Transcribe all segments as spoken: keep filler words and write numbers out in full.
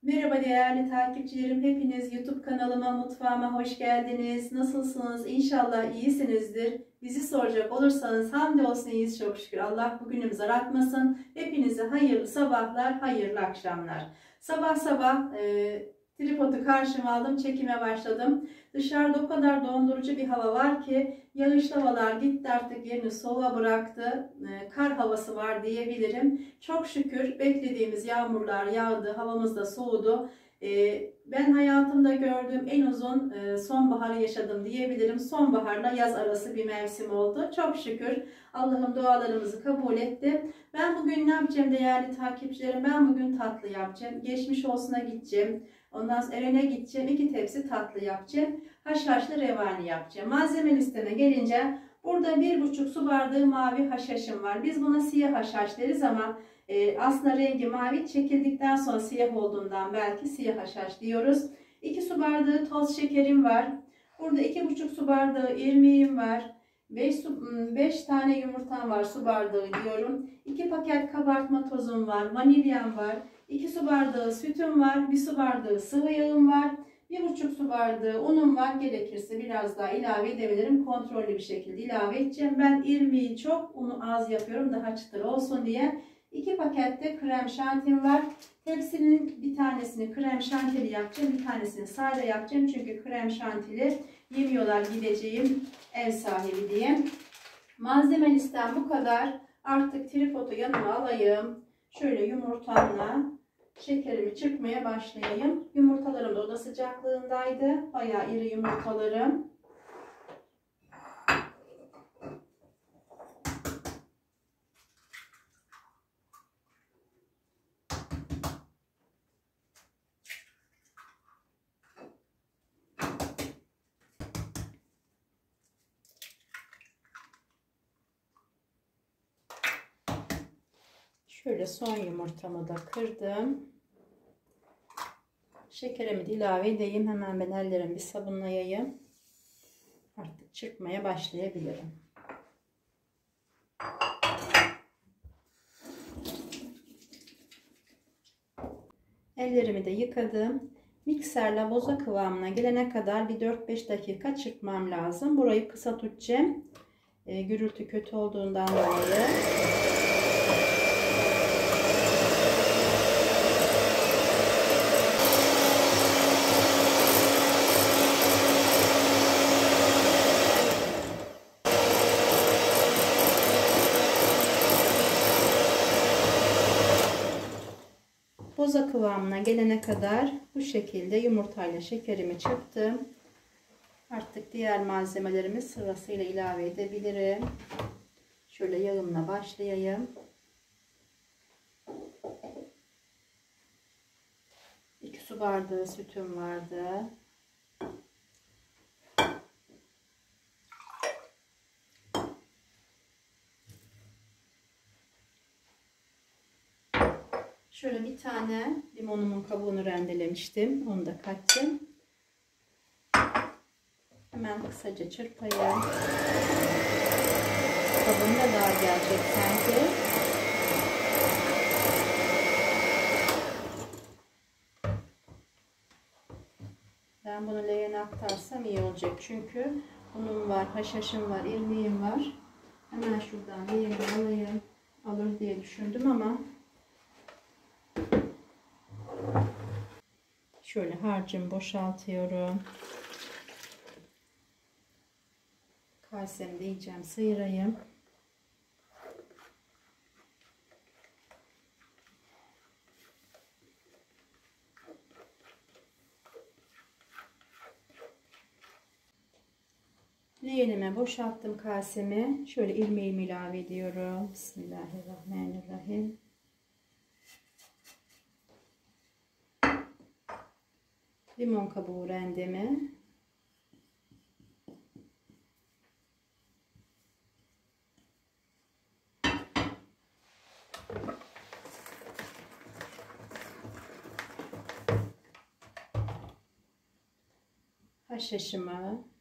Merhaba değerli takipçilerim. Hepiniz YouTube kanalıma, mutfağıma hoş geldiniz. Nasılsınız? İnşallah iyisinizdir. Bizi soracak olursanız hamdolsun iyiyiz çok şükür. Allah bugünümüzü aratmasın. Hepinize hayırlı sabahlar, hayırlı akşamlar. Sabah sabah e, tripodu karşıma aldım, çekime başladım. Dışarıda o kadar dondurucu bir hava var ki yağışlı havalar gitti, artık yerini soğuğa bıraktı. E, kar havası var diyebilirim. Çok şükür beklediğimiz yağmurlar yağdı, havamız da soğudu. Ee, ben hayatımda gördüğüm en uzun e, sonbaharı yaşadım diyebilirim. Sonbaharla yaz arası bir mevsim oldu. Çok şükür Allah'ım dualarımızı kabul etti. Ben bugün ne yapacağım değerli takipçilerim? Ben bugün tatlı yapacağım. Geçmiş olsuna gideceğim. Ondan sonra Eren'e gideceğim. İki tepsi tatlı yapacağım. Haşhaşlı revani yapacağım. Malzeme listeme gelince burada bir buçuk su bardağı mavi haşhaşım var. Biz buna siyah haşhaş deriz ama e, aslında rengi mavi, çekildikten sonra siyah olduğundan belki siyah haşhaş diyoruz. iki su bardağı toz şekerim var. Burada iki buçuk su bardağı irmiğim var. beş tane yumurtam var, su bardağı diyorum. iki paket kabartma tozum var. Vanilyam var. iki su bardağı sütüm var. bir su bardağı sıvı yağım var. bir buçuk su bardağı unum var. Gerekirse biraz daha ilave edebilirim. Kontrollü bir şekilde ilave edeceğim. Ben irmiği çok, unu az yapıyorum. Daha çıtır olsun diye. iki pakette krem şantim var. Tepsinin bir tanesini krem şantili yapacağım. Bir tanesini sade yapacağım. Çünkü krem şantili yemiyorlar gideceğim ev sahibi diye. Malzeme listem bu kadar. Artık tripodu yanıma alayım. Şöyle yumurtamla şekerimi çırpmaya başlayayım. Yumurtalarım da oda sıcaklığındaydı. Bayağı iri yumurtalarım. Şöyle son yumurtamı da kırdım. Şekerimi de ilave edeyim. Hemen ben ellerimi bir sabunlayayım. Artık çırpmaya başlayabilirim. Ellerimi de yıkadım. Mikserle boza kıvamına gelene kadar bir dört beş dakika çırpmam lazım. Burayı kısa tutacağım. E, gürültü kötü olduğundan dolayı. Boza kıvamına gelene kadar bu şekilde yumurtayla şekerimi çırptım. Artık diğer malzemelerimi sırasıyla ilave edebilirim. Şöyle yağımla başlayayım. iki su bardağı sütüm vardı. Şöyle bir tane limonumun kabuğunu rendelemiştim. Onu da kattım. Hemen kısaca çırpayım. Kabuğum da daha gelecek sanki. Ben bunu leğene aktarsam iyi olacak. Çünkü unum var, haşhaşım var, irmiğim var. Hemen şuradan leğene alayım. Alır diye düşündüm ama şöyle harcımı boşaltıyorum. Kasemi de iyice sıyırayım. Leğenime boşalttım kasemi. Şöyle irmiğimi ilave ediyorum. Bismillahirrahmanirrahim. Limon kabuğu rendemi. Haşhaşımı.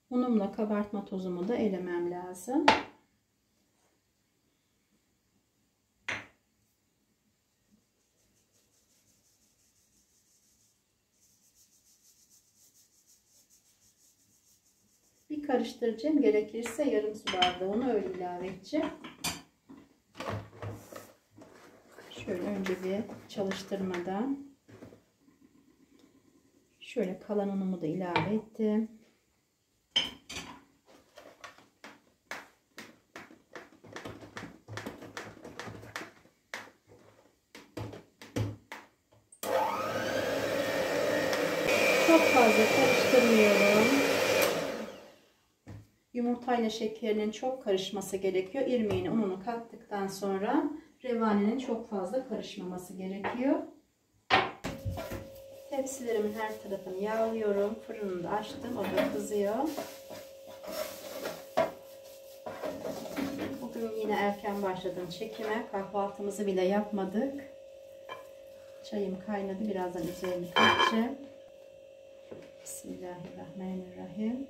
Unumla kabartma tozumu da elemem lazım. Bir karıştıracağım. Gerekirse yarım su bardağı unu öyle ilave edeceğim. Şöyle önce bir çalıştırmadan şöyle kalan unumu da ilave ettim. Çok fazla karıştırmıyorum. Yumurtayla şekerinin çok karışması gerekiyor. İrmiğini, ununu kattıktan sonra revanenin çok fazla karışmaması gerekiyor. Tepsilerimin her tarafını yağlıyorum. Fırını da açtım. O da kızıyor. Bugün yine erken başladım çekime. Kahvaltımızı bile yapmadık. Çayım kaynadı. Birazdan üzerini katacağım. Bismillahirrahmanirrahim.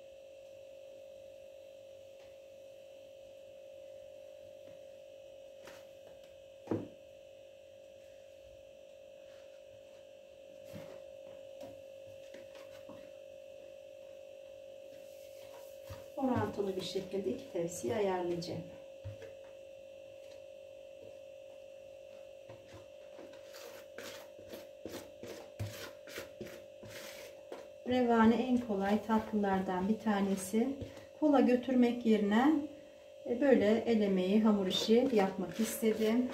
Orantılı bir şekilde iki tepsiyi ayarlayacağım. Revane en kolay tatlılardan bir tanesi. Kola götürmek yerine böyle el emeği, hamur işi yapmak istedim.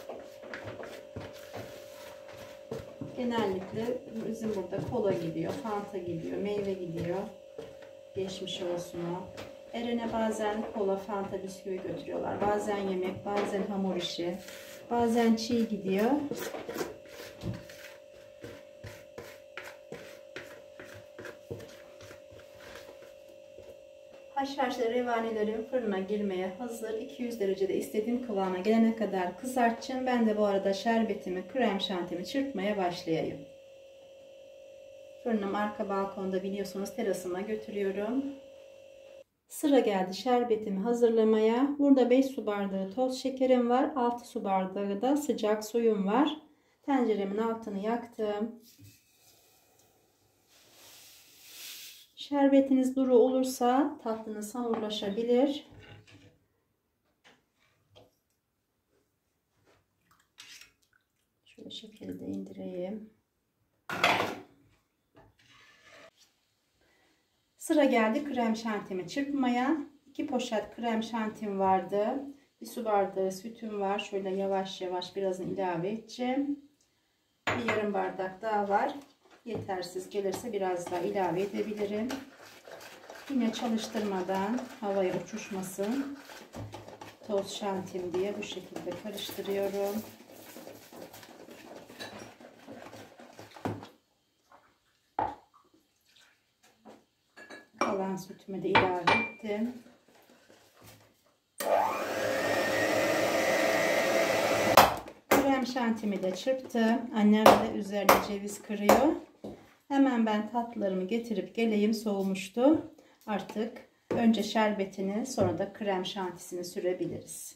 Genellikle bizim burada kola gidiyor, fanta gidiyor, meyve gidiyor. Geçmiş olsun o. Eren'e bazen kola, fanta, bisküvi götürüyorlar. Bazen yemek, bazen hamur işi, bazen çiğ gidiyor. Haşhaşlı revanelerim fırına girmeye hazır. iki yüz derecede istediğim kıvama gelene kadar kızartacağım. Ben de bu arada şerbetimi, krem şantimi çırpmaya başlayayım. Fırınım arka balkonda, biliyorsunuz, terasıma götürüyorum. Sıra geldi şerbetimi hazırlamaya. Burada beş su bardağı toz şekerim var. altı su bardağı da sıcak suyum var. Tenceremin altını yaktım. Şerbetiniz duru olursa tatlınız hamurlaşabilir. Şöyle şekeri de indireyim. Sıra geldi krem şantimi çırpmaya. iki poşet krem şantim vardı. Bir su bardağı sütüm var. Şöyle yavaş yavaş birazını ilave edeceğim. Bir yarım bardak daha var. Yetersiz gelirse biraz daha ilave edebilirim. Yine çalıştırmadan havaya uçuşmasın. Toz şantim diye bu şekilde karıştırıyorum. Kalan sütümü de ilave ettim. Krem şantimi de çırptım. Annem de üzerine ceviz kırıyor. Hemen ben tatlılarımı getirip geleyim, soğumuştu. Artık önce şerbetini, sonra da krem şantisini sürebiliriz.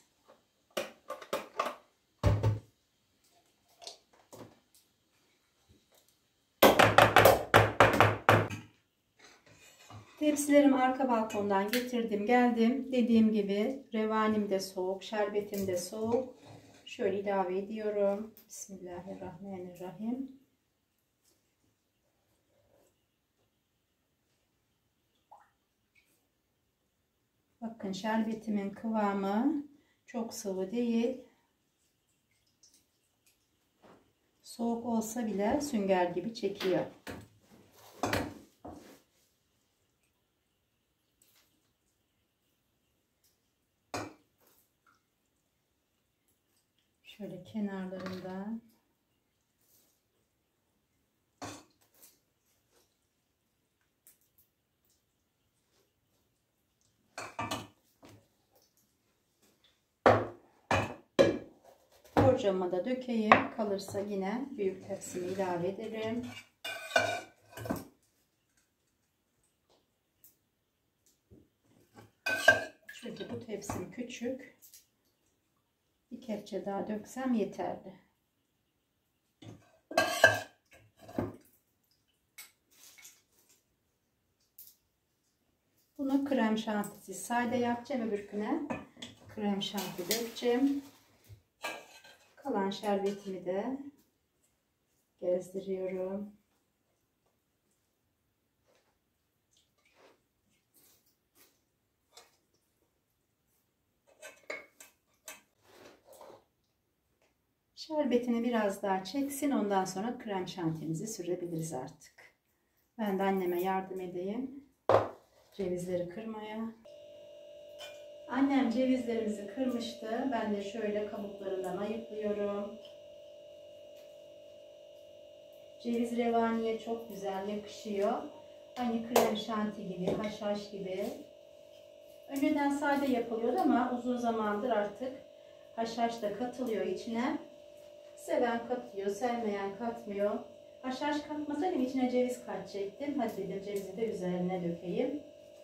Tepsilerimi arka balkondan getirdim geldim. Dediğim gibi revanim de soğuk, şerbetim de soğuk. Şöyle ilave ediyorum. Bismillahirrahmanirrahim. Bakın şerbetimin kıvamı çok sıvı değil. Soğuk olsa bile sünger gibi çekiyor. Şöyle kenarlarından borcama da dökeyim. Kalırsa yine büyük tepsimi ilave ederim. Çünkü bu tepsim küçük. Bir kepçe daha döksem yeterli. Bunu krem şantisi sade yapacağım. Öbürküne krem şanti dökeceğim. Kalan şerbetimi de gezdiriyorum. Şerbetini biraz daha çeksin. Ondan sonra krem şantimizi sürebiliriz artık. Ben de anneme yardım edeyim. Cevizleri kırmaya. Annem cevizlerimizi kırmıştı. Ben de şöyle kabuklarından ayıklıyorum. Ceviz revaniye çok güzel yakışıyor. Hani krem şanti gibi, haşhaş gibi. Önceden sade yapılıyordu ama uzun zamandır artık haşhaş da katılıyor içine. Seven katıyor, sevmeyen katmıyor. Haşhaş katmasaydım içine ceviz katacaktım. Hadi dedim cevizi de üzerine dökeyim.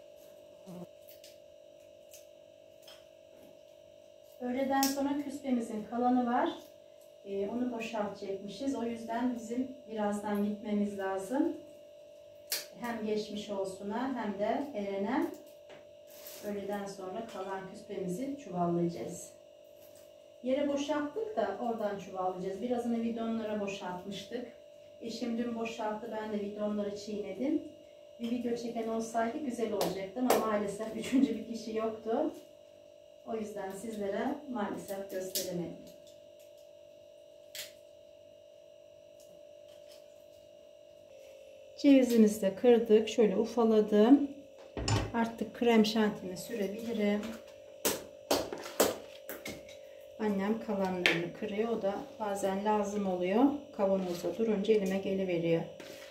Öğleden sonra küspemizin kalanı var. Ee, onu boşaltacakmışız. O yüzden bizim birazdan gitmemiz lazım. Hem geçmiş olsuna hem de Eren'e. Öğleden sonra kalan küspemizi çuvallayacağız. Yere boşalttık da oradan çuvallayacağız. Birazını bidonlara boşaltmıştık. Eşim dün boşalttı. Ben de bidonları çiğnedim. Bir video çeken olsaydı güzel olacaktı ama maalesef üçüncü bir kişi yoktu. O yüzden sizlere maalesef gösteremedim. Cevizimizi de kırdık. Şöyle ufaladım. Artık krem şantimi sürebilirim. Annem kalanlarını kırıyor. O da bazen lazım oluyor. Kavanozda durunca elime geliveriyor.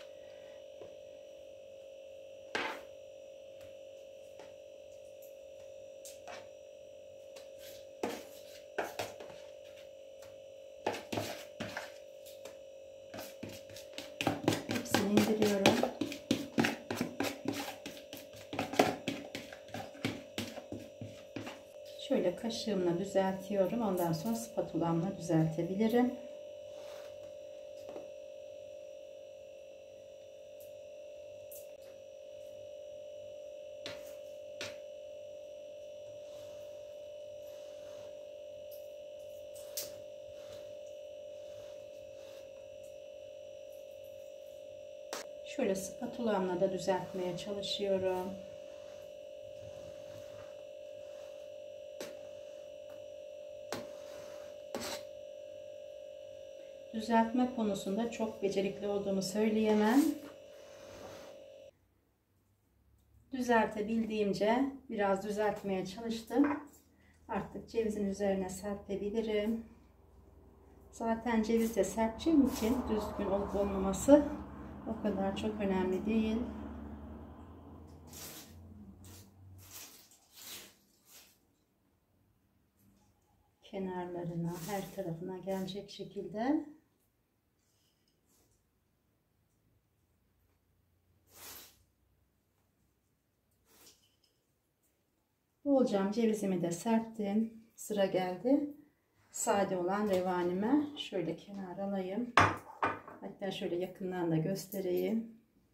Hepsini indiriyorum. Şöyle kaşığımla düzeltiyorum. Ondan sonra spatulamla düzeltebilirim. Şöyle spatulamla da düzeltmeye çalışıyorum. Düzeltme konusunda çok becerikli olduğumu söyleyemem. Düzeltebildiğimce biraz düzeltmeye çalıştım. Artık cevizin üzerine serpebilirim. Zaten ceviz de serpeceğim için düzgün olup olmaması o kadar çok önemli değil. Kenarlarına, her tarafına gelecek şekilde. Bolcam cevizimi de serptim. Sıra geldi sade olan revanime. Şöyle kenar alayım. Hatta şöyle yakından da göstereyim.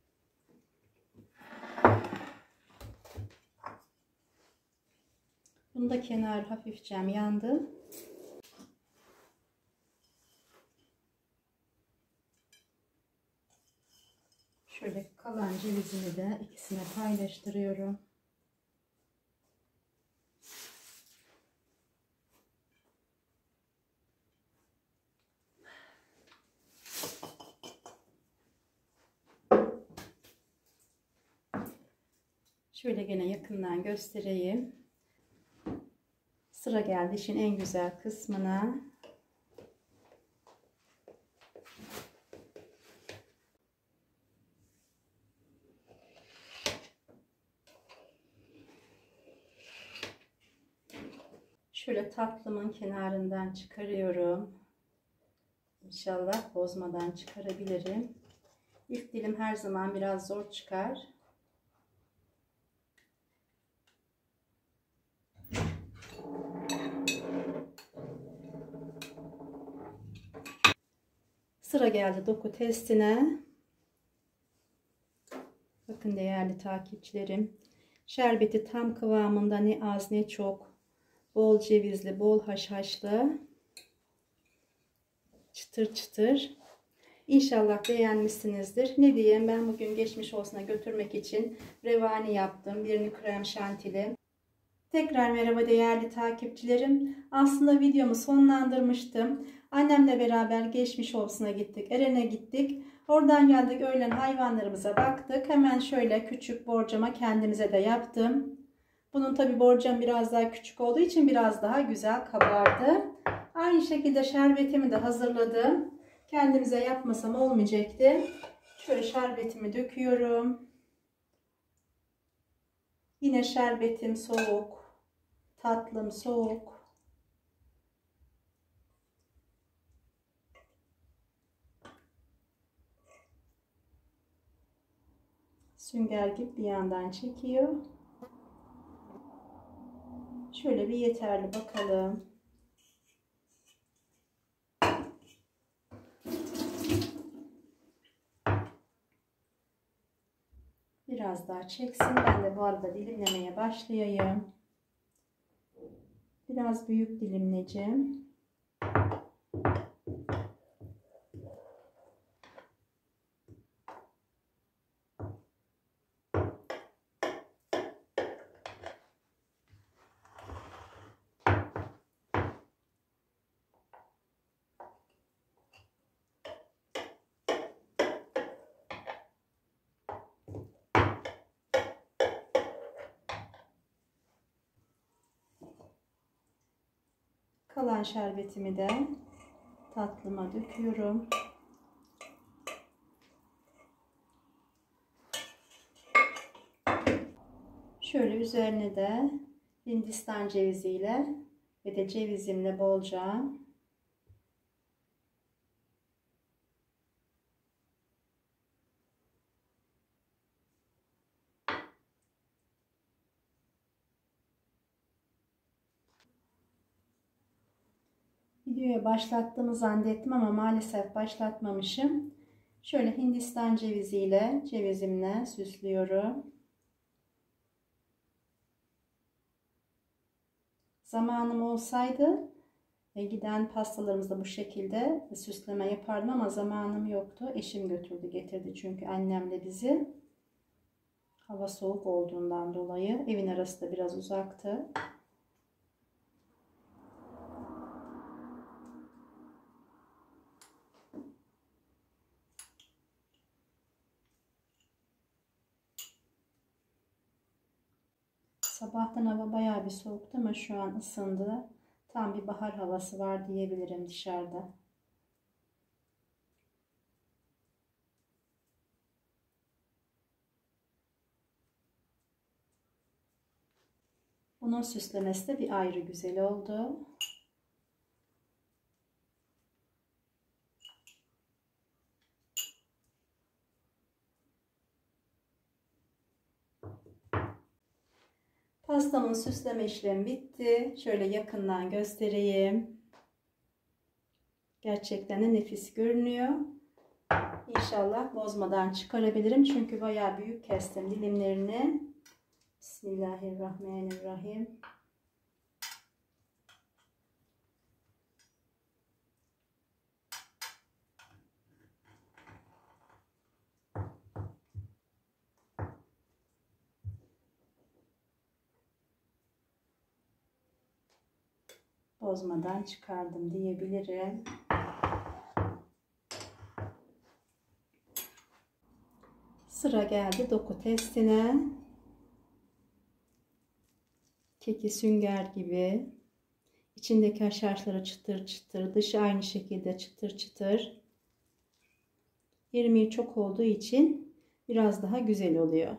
Bunda kenar hafifçe yandı. Şöyle kalan cevizimi de ikisine paylaştırıyorum. Şöyle gene yakından göstereyim. Sıra geldi işin en güzel kısmına. Şöyle tatlımın kenarından çıkarıyorum. İnşallah bozmadan çıkarabilirim. İlk dilim her zaman biraz zor çıkar. Sıra geldi doku testine. Bakın değerli takipçilerim. Şerbeti tam kıvamında, ne az ne çok. Bol cevizli, bol haşhaşlı. Çıtır çıtır. İnşallah beğenmişsinizdir. Ne diyeyim, ben bugün geçmiş olsuna götürmek için revani yaptım. Birini krem şantili. Tekrar merhaba değerli takipçilerim. Aslında videomu sonlandırmıştım. Annemle beraber geçmiş olsuna gittik. Eren'e gittik. Oradan geldik, öğlen hayvanlarımıza baktık. Hemen şöyle küçük borcama kendimize de yaptım. Bunun tabi borcam biraz daha küçük olduğu için biraz daha güzel kabardı. Aynı şekilde şerbetimi de hazırladım. Kendimize yapmasam olmayacaktı. Şöyle şerbetimi döküyorum. Yine şerbetim soğuk. Tatlım soğuk. Sünger gibi bir yandan çekiyor. Şöyle bir yeterli bakalım. Biraz daha çeksin. Ben de bu arada dilimlemeye başlayayım. Biraz büyük dilimleyeceğim. Kalan şerbetimi de tatlıma döküyorum. Şöyle üzerine de Hindistan ceviziyle ve de cevizimle bolca videoya başlattığımı zannettim ama maalesef başlatmamışım. Şöyle Hindistan ceviziyle cevizimle süslüyorum. Zamanım olsaydı giden pastalarımızda bu şekilde süsleme yapardım ama zamanım yoktu. Eşim götürdü getirdi çünkü annemle bizi. Hava soğuk olduğundan dolayı evin arası da biraz uzaktı. Sabahtan hava bayağı bir soğuktu ama şu an ısındı. Tam bir bahar havası var diyebilirim dışarıda. Bunun süslemesi de bir ayrı güzel oldu. Pastamın süsleme işlemi bitti. Şöyle yakından göstereyim. Gerçekten de nefis görünüyor. İnşallah bozmadan çıkarabilirim. Çünkü bayağı büyük kestim dilimlerini. Bismillahirrahmanirrahim. Bozmadan çıkardım diyebilirim. Sıra geldi doku testine. Keki sünger gibi. İçindeki haşhaşları çıtır çıtır. Dışı aynı şekilde çıtır çıtır. İrmiği çok olduğu için biraz daha güzel oluyor.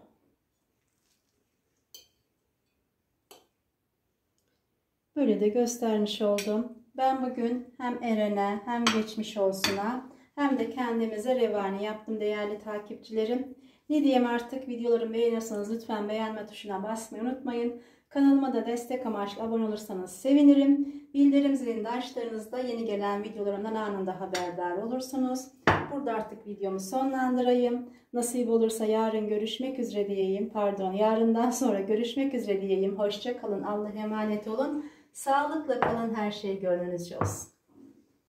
Böyle de göstermiş oldum. Ben bugün hem Eren'e hem geçmiş olsuna hem de kendimize revani yaptım değerli takipçilerim. Ne diyeyim artık, videolarımı beğeniyorsanız lütfen beğenme tuşuna basmayı unutmayın. Kanalıma da destek amaçlı abone olursanız sevinirim. Bildirim zilini açtığınızda yeni gelen videolarımdan anında haberdar olursunuz. Burada artık videomu sonlandırayım. Nasip olursa yarın görüşmek üzere diyeyim. Pardon, yarından sonra görüşmek üzere diyeyim. Hoşça kalın. Allah'a emanet olun. Sağlıkla kalın. Her şey gönlünüzce olsun.